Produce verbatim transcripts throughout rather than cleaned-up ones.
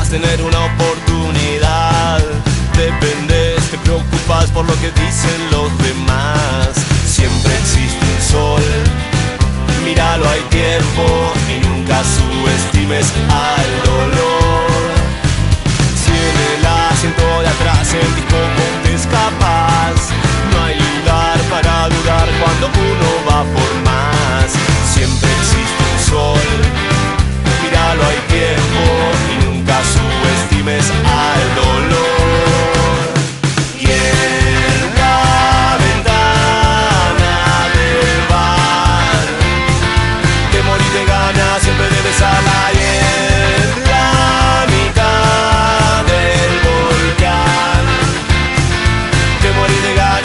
esperas tener una oportunidad. Dependes, te preocupas por lo que dicen los demás. Siempre existe un sol, míralo, hay tiempo, y nunca subestimes al dolor. Si en el asiento de atrás sentís como te escapas, no hay lugar para dudar cuando uno va por más. Siempre existe un sol, míralo, hay tiempo, y nunca subestimes al dolor. Y en la ventana del bar, te morís de ganas, siempre debes hablar. Y en la mitad del volcán, te morís de ganas.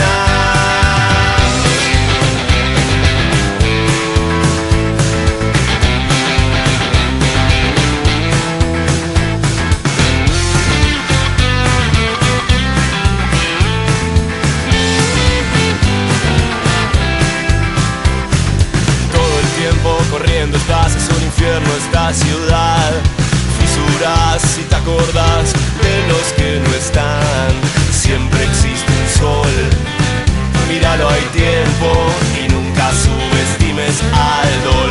Corriendo estás, es un infierno esta ciudad. Fisuras si te acordás de los que no están. Siempre existe un sol, míralo, hay tiempo, y nunca subestimes al dolor.